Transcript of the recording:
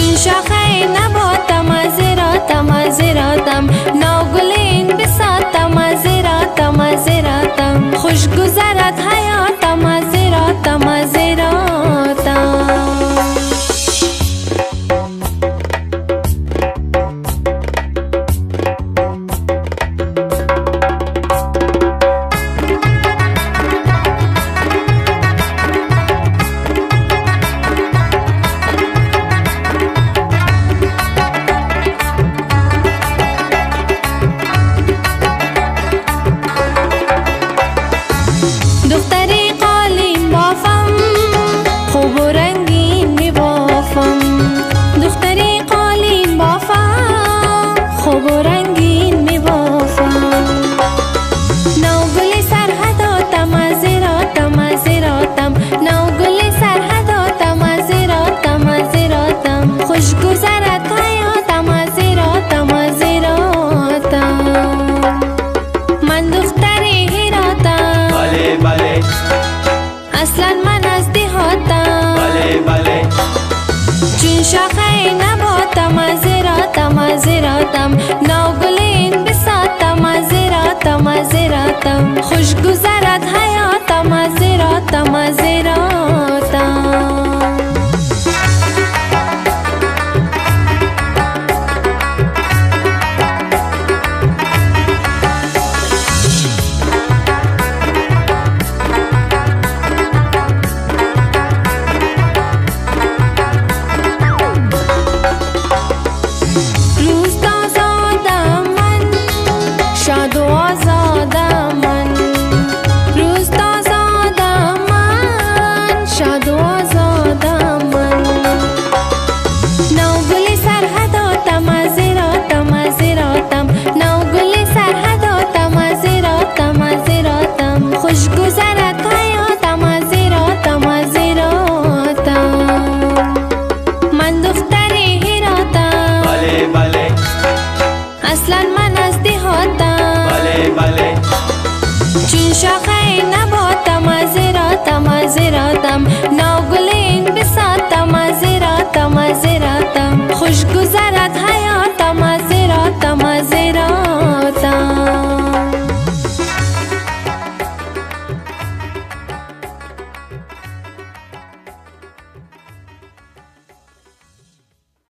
چون شاخه نباتم ازیراتم ازیراتم نوگلین بساتم ازیراتم ازیراتم خوش گذرد حیاتم ازیراتم ازیراتم دختری قالین بافم خوب و رنگین می بافم دختری قالین بافم خوب و رنگین می بافم نوگل سرحداتم ازیراتم ازیراتم نوگل سرحداتم ازیراتم ازیراتم خوش گذرد حیاتم ازیراتم ازیراتم من دختری هراتم بله بله اصلا من از دیهاتم بله بله چون شاخه نباتم ازیراتم ازیراتم نوگلین بساتم ازیراتم ازیراتم خوش گذرد حیاتم ازیراتم ازیراتم روز آزادم من شاد و آزادم من روز آزادم من شاد و آزادم من نوگل سرحداتم ازیراتم ازیراتم نوگل سرحداتم ازیراتم ازیراتم خوش گذرد حیاتم ازیراتم ازیراتم من دختری هراتم بله بله اصلا من از دیهاتم بله بله چون شاخه نباتم ازیراتم ازیراتم